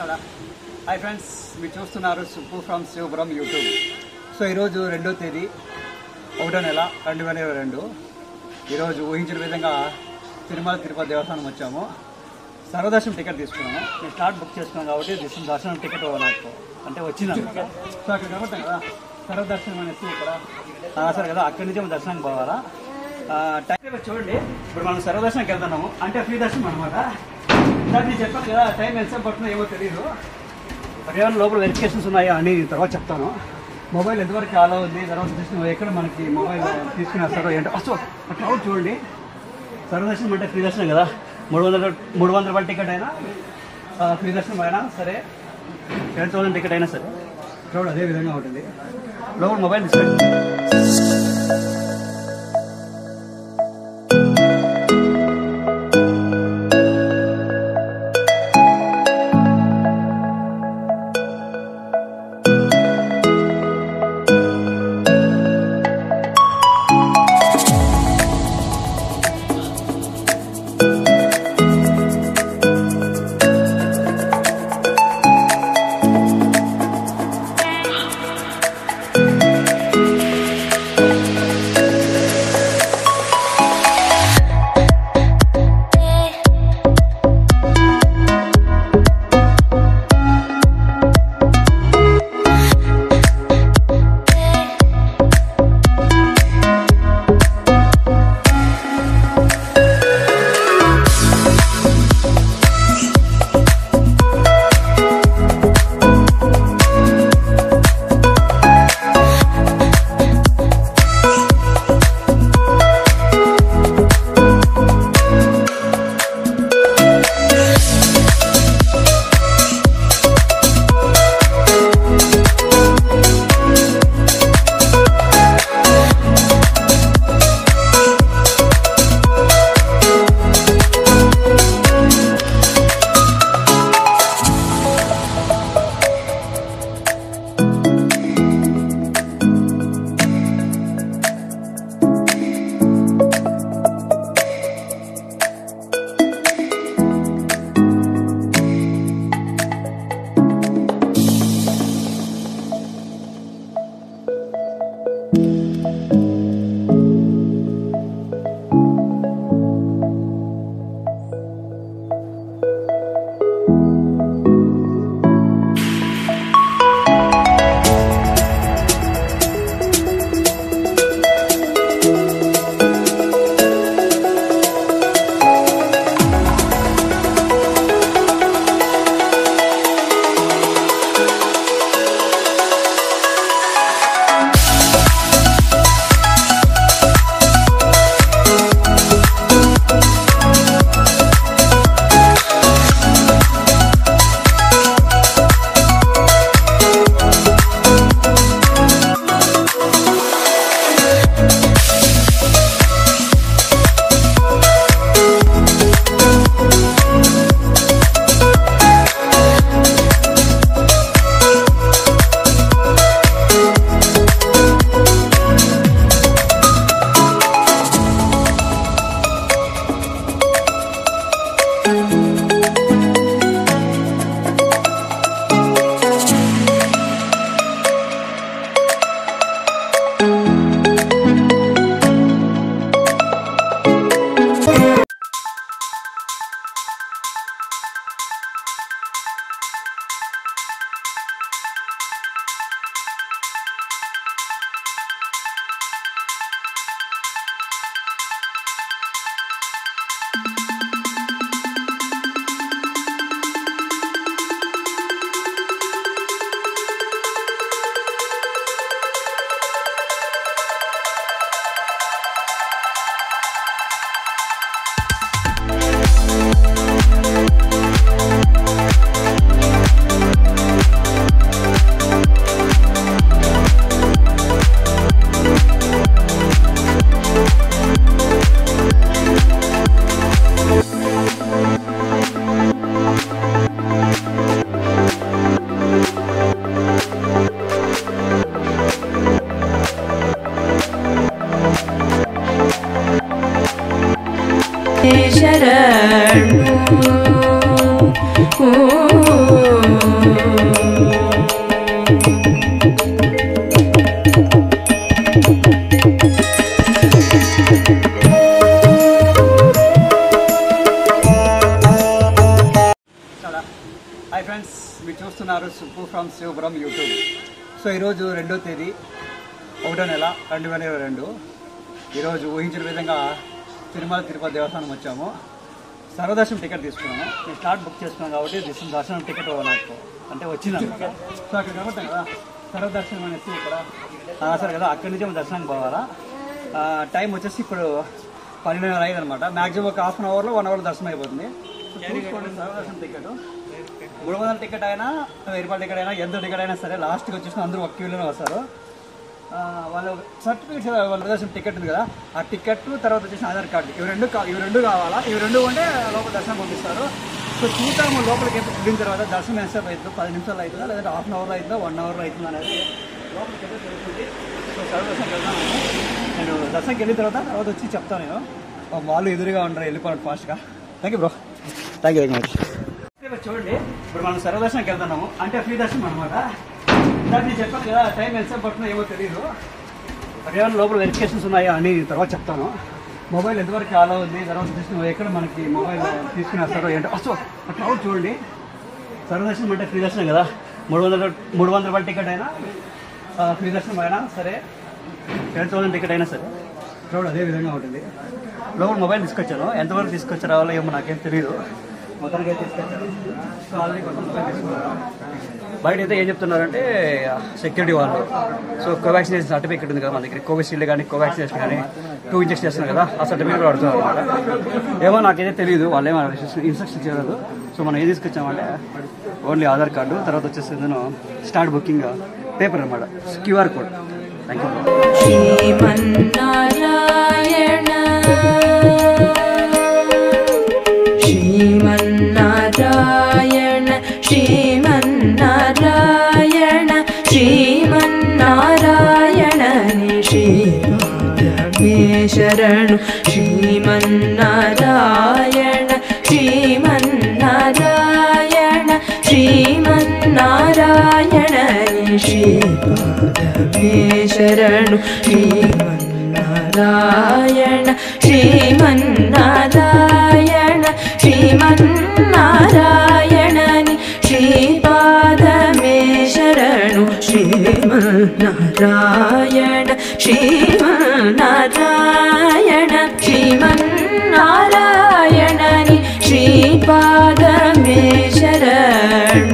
నమస్కారం. Hi friends, మీరు చూస్తున్నారు Subbu from Shivapuram YouTube. So ఈరోజు 2వ తేదీ 1వ నెల 2022. ఈరోజు ఊహించిన విధంగా తిరుమల తిరుపతి దేవస్థానం వచ్చాము. సర్వదర్శనం టికెట్ తీసుకున్నాము. నేను స్లాట్ బుక్ చేసుకున్నాను కాబట్టి దర్శనం టికెట్ నాకు అంటే వచ్చిందన్నమాట. సో అక్కడ కనబడతాం కదా సర్వదర్శనం అనేసి ఇక్కడ సరే కదా, అక్కడి నుంచి మనం దర్శనానికి పోవాలా. టైం చూడండి, ఇప్పుడు మనం సర్వదర్శనానికి వెళ్తున్నాము అంటే ఫ్రీ దర్శనం అనమాట. దాన్ని నేను చెప్పాను కదా, టైం ఎంతసేపు పడుతుందో ఏమో తెలియదు. ఏమైనా లోపల వెరిఫికేషన్స్ ఉన్నాయా అని తర్వాత చెప్తాను. మొబైల్ ఎంతవరకు అలా ఉంది, తర్వాత దర్శనం ఎక్కడ మనకి మొబైల్ తీసుకుని వస్తారో ఏంటో. అసలు అట్లా చూడండి, సర్వదర్శనం అంటే ఫ్రీ దర్శనం కదా. 300 రూపాయల టికెట్ అయినా ఫ్రీ దర్శనం అయినా సరే, 10,000 టికెట్ అయినా సరే చూడండి అదే విధంగా ఉంటుంది. లోపల మొబైల్ తీసుకోండి. शरणु హాయ్ ఫ్రెండ్స్, మీరు చూస్తున్నారు Subbu from Shivapuram YouTube. So ఈరోజు 2వ తేదీ 1వ నెల 2022. ఈరోజు ఊహించిన విధంగా తిరుమల తిరుపతి దేవస్థానం వచ్చాము. సర్వదర్శనం టికెట్ తీసుకున్నాము. నేను స్లాట్ బుక్ చేసుకున్నాను కాబట్టి దర్శనం టికెట్ నాకు అంటే వచ్చిందన్నమాట. సో అక్కడ కనబడతాం కదా సర్వదర్శనం అనేసి ఇక్కడ సరే కదా, అక్కడి నుంచి దర్శనానికి పోవాలా. టైం వచ్చేసి ఇప్పుడు 12:30 అయిందనమాట. మ్యాక్సిమం ఒక హాఫ్ అన్ అవర్లో 1 అవర్ దర్శనం అయిపోతుంది. సర్వదర్శనం టికెట్ 300 టికెట్ అయినా 1000 రూపాయల టికెట్ అయినా ఎంత టికెట్ అయినా సరే లాస్ట్కి వచ్చేసి అందరూ ఒక క్యూలోనే వస్తారు. వాళ్ళు సర్టిఫికేట్స్ వాళ్ళ దర్శనం టికెట్ ఉంది కదా, ఆ టికెట్ తర్వాత వచ్చేసి ఆధార్ కార్డు ఇవి రెండు కావాలా. ఇవి రెండు ఉంటే లోపల దర్శనం పంపిస్తారు. సో చూద్దాము లోపలికి వెళ్ళిన తర్వాత దర్శనం ఎంతసేపు అవుతుందో, 10 నిమిషాలు అవుతుందా లేదంటే హాఫ్ అన్ అవర్లో అవుతుందా 1 అవర్లో అవుతుందా అనేది లోపలికి అయితే తెలుస్తుంది. సో సర్వదర్శనంకి వెళ్తాను. నేను దర్శనంకి వెళ్ళిన తర్వాత వచ్చి చెప్తాను. నేను వాళ్ళు ఎదురుగా ఉంటారు, వెళ్ళిపోవడం ఫాస్ట్గా. Thank you bro, thank you very much. చూడండి, ఇప్పుడు మనం సర్వదర్శనంకి వెళ్తున్నాము, అంటే ఫ్రీ దర్శనం అనమాట. దాన్ని నేను చెప్పాను కదా, టైం ఎంతసేపు పడుతుందో ఏమో తెలియదు. అదేమన్నా లోపల వెరిఫికేషన్స్ ఉన్నాయా అని తర్వాత చెప్తాను. మొబైల్ ఎంతవరకు అలా ఉంది, తర్వాత తీసుకుని ఎక్కడ మనకి మొబైల్ తీసుకుని వస్తారో ఏంటో. అసలు అట్లా చూడండి, సర్వదర్శనం అంటే ఫ్రీ దర్శనం కదా. 300 రూపాయల టికెట్ అయినా ఫ్రీ దర్శనం అయినా సరే, 10,000 టికెట్ అయినా సరే చూడు అదే విధంగా ఉంటుంది. లోపల మొబైల్ తీసుకొచ్చాను, ఎంతవరకు తీసుకొచ్చారో ఏమో నాకేం తెలియదు. మొత్తానికి తీసుకొచ్చాను. సో ఆల్రెడీ కొంచెం మొబైల్ తీసుకున్నారు. బయట అయితే ఏం చెప్తున్నారంటే సెక్యూరిటీ వాళ్ళు, సో కోవాక్సినేషన్ సర్టిఫికేట్ ఉంది కదా మన దగ్గర, కోవిషీల్డ్ కానీ కోవాక్సినేషన్ కానీ 2 ఇంజెక్షన్ చేస్తున్నారు కదా, ఆ సర్టిఫికేట్ అడుగుతున్నారు అనమాట. ఏమో నాకైతే తెలియదు, వాళ్ళు ఏమో ఇన్స్ట్రక్షన్ చేయలేదు. సో మనం ఏం తీసుకొచ్చామంటే ఓన్లీ ఆధార్ కార్డు, తర్వాత వచ్చేసి నేను స్టార్ట్ బుకింగ్ పేపర్ అనమాట, QR కోడ్. Thank you. శరణు శ్రీమన్నారాయణ శ్రీమన్నారాయణ శ్రీమన్నారాయణ శ్రీపాదమే శరణు శ్రీమన్నారాయణ శ్రీమన్నారాయణ శ్రీమన్నారాయణ శ్రీపాదమే శరణు శ్రీమన్నారాయణ శ్రీమన్నారాయణ శ్రీమన్నారాయణ శ్రీపాదమే శరణు.